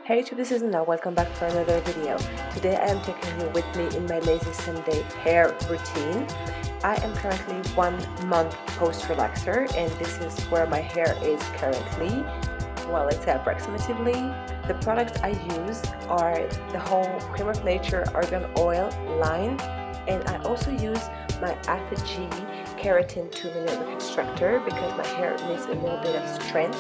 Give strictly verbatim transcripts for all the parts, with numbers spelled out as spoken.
Hey YouTube, this is Nina. Welcome back for another video. Today I am taking you with me in my Lazy Sunday hair routine. I am currently one month post relaxer and this is where my hair is currently. Well, let's say approximately. The products I use are the whole Cream of Nature Argan Oil line, and I also use my Apogee Keratin two minute Reconstructor because my hair needs a little bit of strength.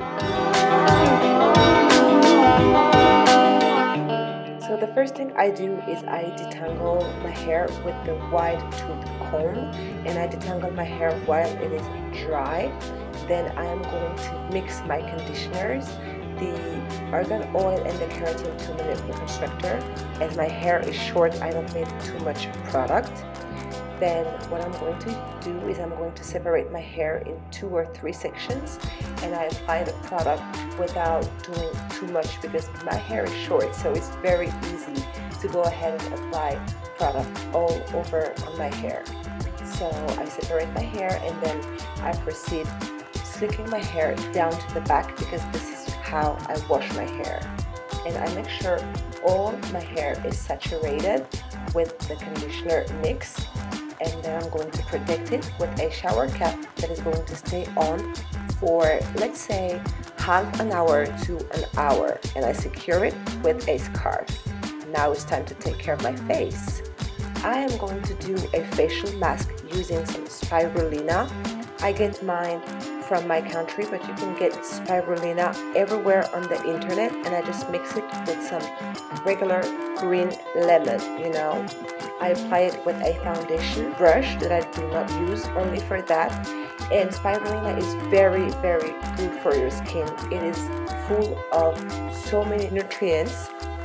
So the first thing I do is I detangle my hair with the wide tooth comb, and I detangle my hair while it is dry. Then I am going to mix my conditioners, the Argan Oil and the Keratin two minute Reconstructor. As my hair is short, I don't need too much product. Then what I'm going to do is I'm going to separate my hair in two or three sections, and I apply the product without doing too much because my hair is short, so it's very easy to go ahead and apply product all over on my hair. So I separate my hair and then I proceed slicking my hair down to the back because this is how I wash my hair. And I make sure all my hair is saturated with the conditioner mix, and then I'm going to protect it with a shower cap that is going to stay on for, let's say, half an hour to an hour, and I secure it with a scarf. Now it's time to take care of my face. I am going to do a facial mask using some spirulina. I get mine from my country, but you can get spirulina everywhere on the internet, and I just mix it with some regular green lemon, you know. I apply it with a foundation brush that I do not use, only for that. And spirulina is very, very good for your skin. It is full of so many nutrients.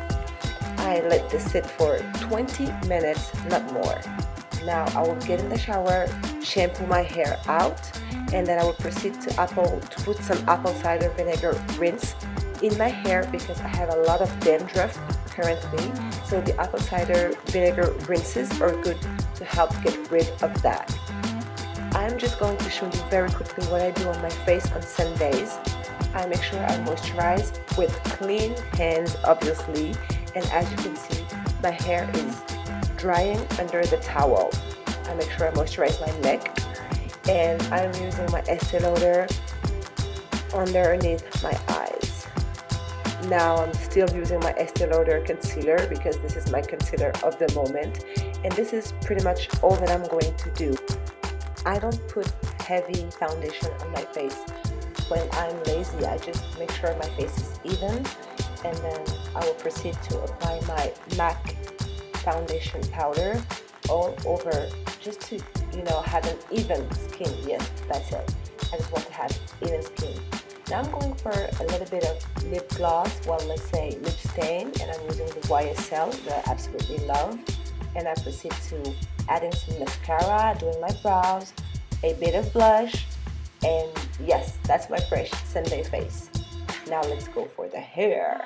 I let this sit for twenty minutes, not more. Now I will get in the shower, shampoo my hair out, and then I will proceed to apple to put some apple cider vinegar rinse in my hair because I have a lot of dandruff currently. So the apple cider vinegar rinses are good to help get rid of that. I'm just going to show you very quickly what I do on my face on Sundays. I make sure I moisturize with clean hands, obviously, and as you can see, my hair is drying under the towel. I make sure I moisturize my neck, and I'm using my Estee Lauder underneath my eyes. Now I'm still using my Estee Lauder concealer because this is my concealer of the moment, and this is pretty much all that I'm going to do. I don't put heavy foundation on my face. When I'm lazy, I just make sure my face is even, and then I will proceed to apply my MAC foundation powder all over just to, you know, have an even skin. Yes, that's it. I just want to have even skin. Now I'm going for a little bit of lip gloss, well, let's say lip stain, and I'm using the Y S L that I absolutely love. And I proceed to add in some mascara, doing my brows, a bit of blush, and yes, that's my fresh Sunday face. Now let's go for the hair.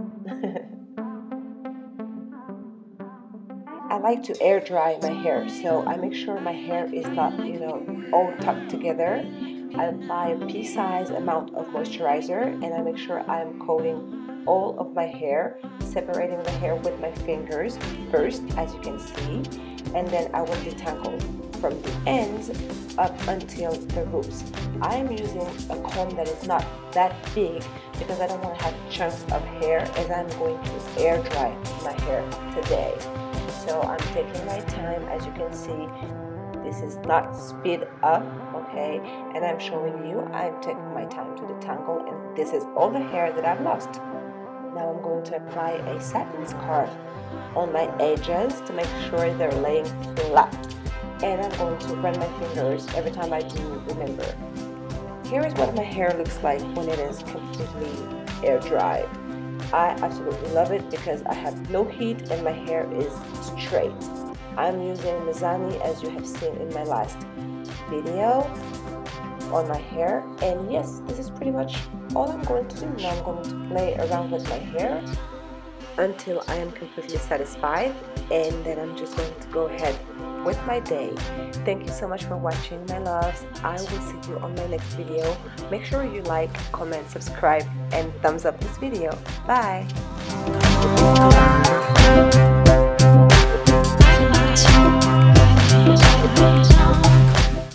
I like to air dry my hair, so I make sure my hair is not, you know, all tucked together. I apply a pea-sized amount of moisturizer, and I make sure I'm coating all of my hair, separating the hair with my fingers first, as you can see, and then I will detangle from the ends up until the roots. I am using a comb that is not that big because I don't want to have chunks of hair, as I'm going to air dry my hair today. So I'm taking my time. As you can see, this is not speed up, okay, and I'm showing you I'm taking my time to detangle, and this is all the hair that I've lost. Now I'm going to apply a satin scarf on my edges to make sure they're laying flat, and I'm going to run my fingers every time I do remember. Here is what my hair looks like when it is completely air dried. I absolutely love it because I have no heat and my hair is straight. I'm using Mizani, as you have seen in my last video, on my hair, and yes, this is pretty much all I'm going to do. Now I'm going to play around with my hair until I am completely satisfied, and then I'm just going to go ahead with my day. Thank you so much for watching, my loves. I will see you on my next video. Make sure you like, comment, subscribe, and thumbs up this video. Bye.